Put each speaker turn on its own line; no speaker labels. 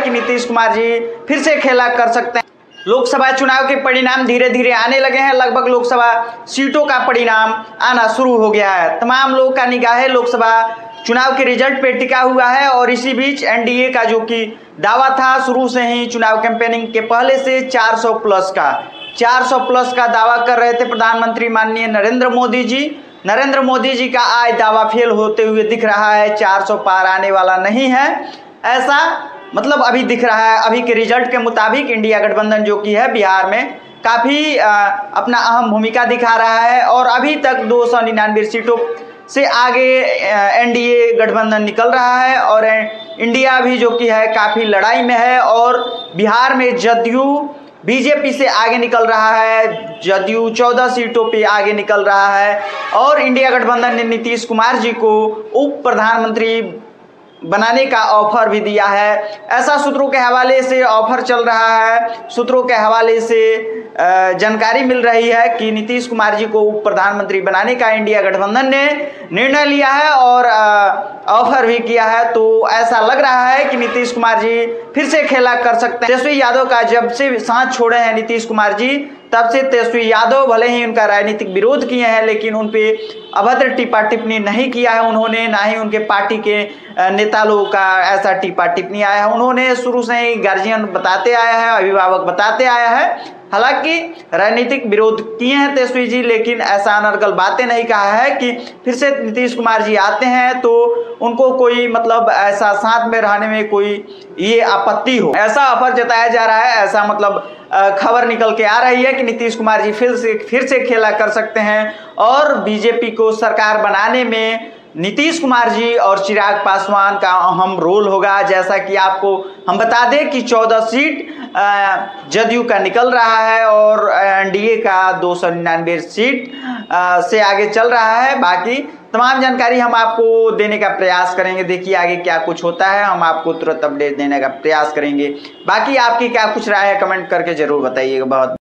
कि नीतीश कुमार जी फिर से खेला कर सकते हैं। लोकसभा चुनाव के परिणाम धीरे धीरे आने लगे हैं। लगभग लोकसभा सीटों का परिणाम आना शुरू हो गया है। तमाम लोगों का निगाह लोकसभा चुनाव के रिजल्ट पे टिका हुआ है और इसी बीच एनडीए का जो कि दावा था शुरू से ही चुनाव कैंपेनिंग के पहले से 400 प्लस का दावा कर रहे थे प्रधानमंत्री माननीय नरेंद्र मोदी जी। नरेंद्र मोदी जी का आज दावा फेल होते हुए दिख रहा है। 400 पार आने वाला नहीं है, ऐसा मतलब अभी दिख रहा है। अभी के रिजल्ट के मुताबिक इंडिया गठबंधन जो कि है बिहार में काफ़ी अपना अहम भूमिका दिखा रहा है और अभी तक 299 सीटों से आगे एनडीए गठबंधन निकल रहा है और इंडिया भी जो कि है काफ़ी लड़ाई में है और बिहार में जदयू बीजेपी से आगे निकल रहा है। जदयू 14 सीटों पे आगे निकल रहा है और इंडिया गठबंधन ने नीतीश कुमार जी को उप प्रधानमंत्री बनाने का ऑफर भी दिया है। ऐसा सूत्रों के हवाले से ऑफर चल रहा है। सूत्रों के हवाले से जानकारी मिल रही है कि नीतीश कुमार जी को उप प्रधानमंत्री बनाने का इंडिया गठबंधन ने निर्णय लिया है और ऑफर भी किया है। तो ऐसा लग रहा है कि नीतीश कुमार जी फिर से खेला कर सकते हैं। तेजस्वी यादव का जब से साथ छोड़े हैं नीतीश कुमार जी तब से तेजस्वी यादव भले ही उनका राजनीतिक विरोध किए हैं लेकिन उन पे अभद्र टिप्पा टिप्पणी नहीं किया है उन्होंने, ना ही उनके पार्टी के नेता लोगों का ऐसा टिप्पा टिप्पणी आया है। उन्होंने शुरू से ही गार्जियन बताते आया है, अभिभावक बताते आया है। हालांकि राजनीतिक विरोध किए हैं तेजस्वी जी लेकिन ऐसा अनर्गल बातें नहीं कहा है कि फिर से नीतीश कुमार जी आते हैं तो उनको कोई मतलब ऐसा साथ में रहने में कोई ये आपत्ति हो, ऐसा ऑफर जताया जा रहा है। ऐसा मतलब खबर निकल के आ रही है कि नीतीश कुमार जी फिर से खेला कर सकते हैं और बीजेपी को सरकार बनाने में नीतीश कुमार जी और चिराग पासवान का अहम रोल होगा। जैसा कि आपको हम बता दें कि 14 सीट जदयू का निकल रहा है और एनडीए का 299 सीट से आगे चल रहा है। बाकी तमाम जानकारी हम आपको देने का प्रयास करेंगे। देखिए आगे क्या कुछ होता है, हम आपको तुरंत अपडेट देने का प्रयास करेंगे। बाकी आपकी क्या कुछ राय है कमेंट करके जरूर बताइएगा। बहुत